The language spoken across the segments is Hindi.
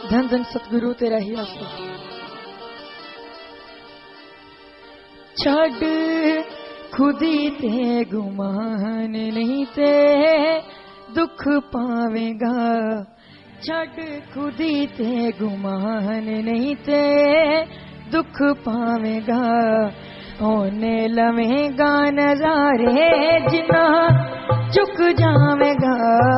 धन धन सतगुरु तेरा ही आसरा। छड़ खुदी ते गुमान नहीं ते दुख पावेगा, छड़ खुदी ते गुमान नहीं ते दुख पावेगा। होने लवेगा नजारे जिना चुक जावेगा,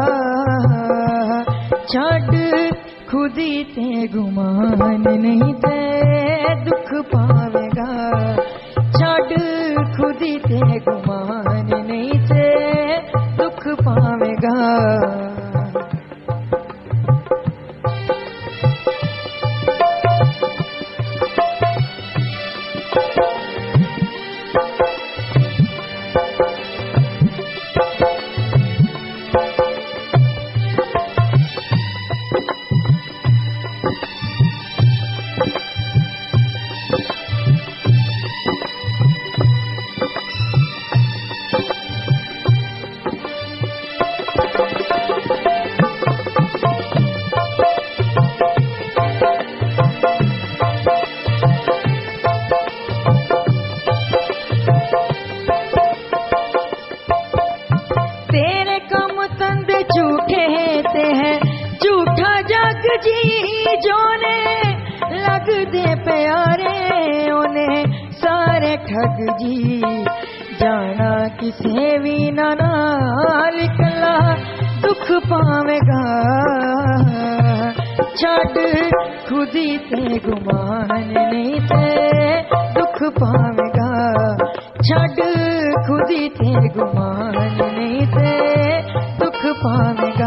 छड़ खुदी ते गुमान नहीं ते दुख पावेगा, छड़ खुदी ते गुमान नहीं ते दुख पावेगा। ठग जी जाना किसे भी ना नाल कला दुख पावेगा, छड़ खुदी ते गुमान नहीं ते दुख पावेगा, छड़ खुदी ते गुमान नहीं ते दुख पावेगा।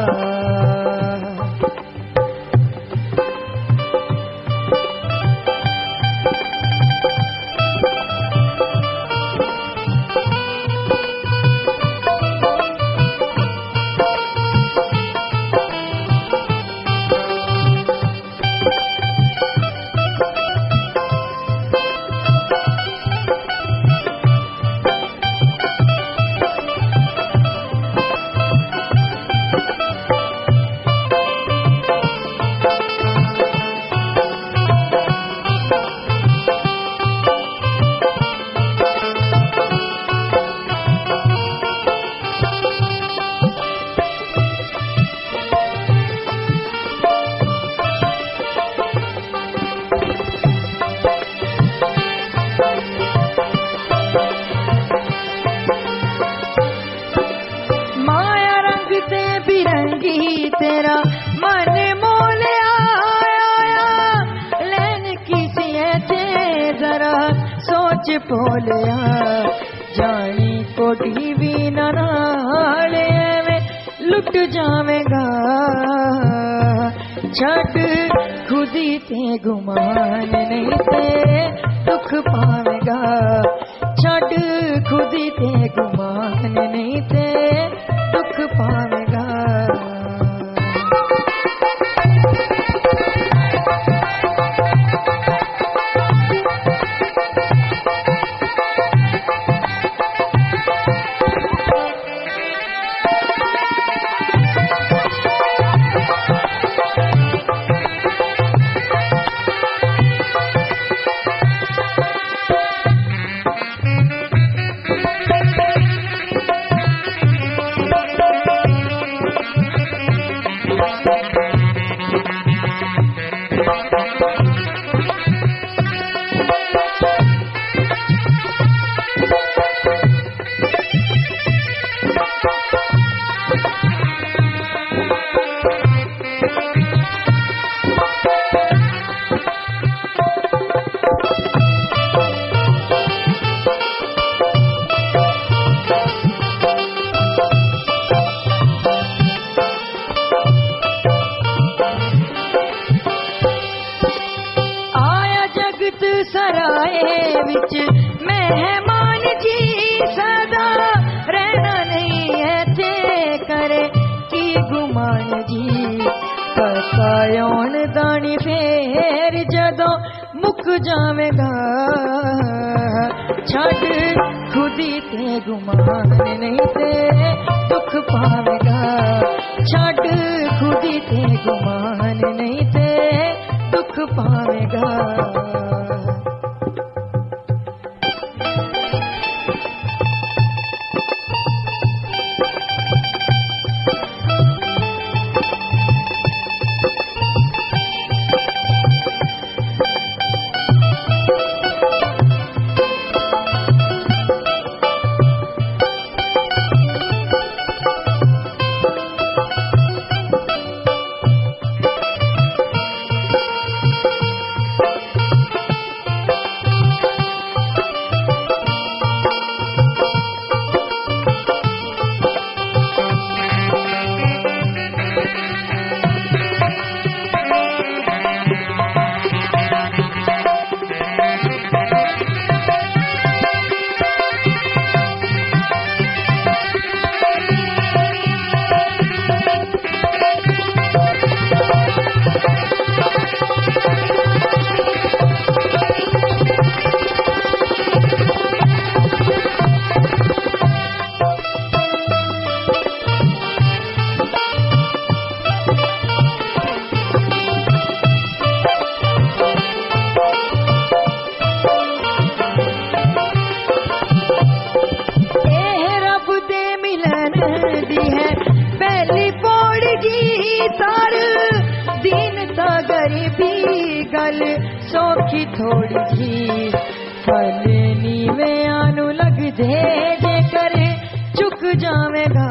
तेरा मन मोल आया लेन किसी थे जरा सोच पोलिया, जानी कोठी भी नाले में लुट जावेगा, छड़ खुदी ते गुमान नहीं ते दुख पावेगा, छड़ खुदी ते गुमान नहीं ते दुख पावेगा। सराय विच मेहमान जी सदा रहना नहीं है थे करे की गुमान जी, पता यौन दानी फेर जदों मुक जावेगा, छड़ खुदी ते गुमान नहीं ते दुख पावेगा। छड़ खुदी ते गुमान नहीं ते दुख पावेगा। गल सौखी थोड़ी जी फल नीवे आनु लग दे जे कर चुक जावेगा।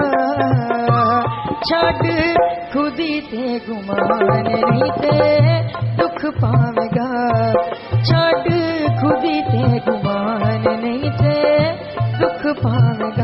छड़ खुदी ते गुमान नहीं ते दुख पावेगा। छड़ खुदी ते गुमान नहीं ते दुख पावेगा।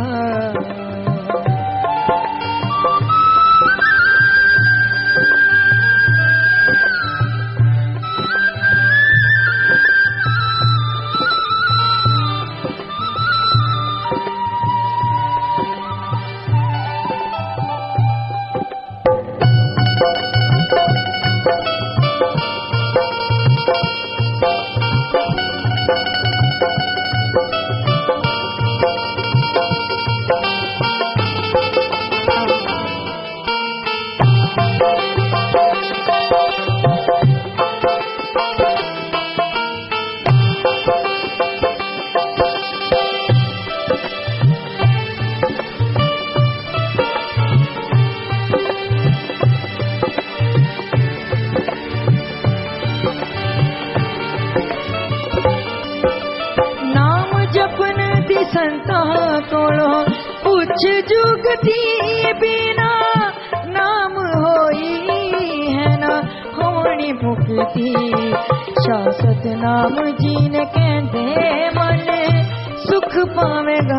संता कोलो पूछ जुगती बिना नाम होई है ना होनी मुक्ति। शासत नाम जीने कहते मन सुख पावेगा।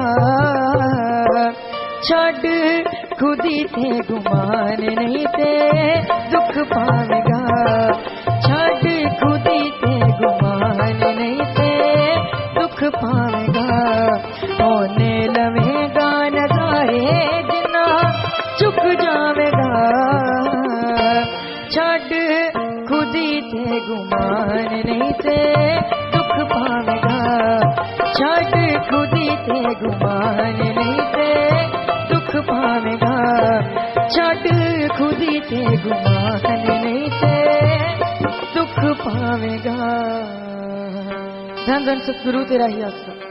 छड़ खुदी ते गुमान नहीं ते दुख पावेगा। छड़ खुदी ते गुमान नहीं ते दुख पावेगा। होने लवेगा नगारे जिना चुक जावेगा। छड़ खुदी ते गुमान नहीं ते दुख पावेगा। छड़ खुदी ते गुमान नहीं ते दुख पावेगा। छड़ खुदी ते गुमान नहीं ते दुख पावेगा। धन धन सतगुरु तेरा ही आसरा।